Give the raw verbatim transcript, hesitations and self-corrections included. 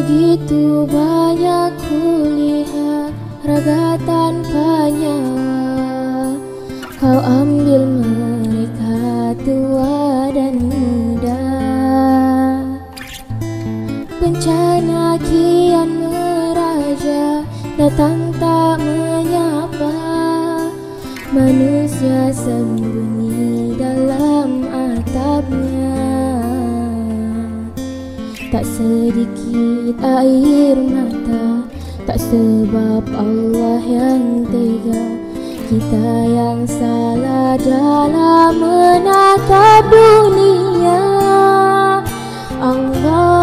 Begitu banyak kulihat raga tanpa nyawa. Kau ambil mereka tua dan muda. Bencana kian meraja, datang tak menyapa. Manusia sembunyi dalam atapnya. Tak sedikit air mata, tak sebab Allah yang tega. Kita yang salah dalam menatap dunia. Allah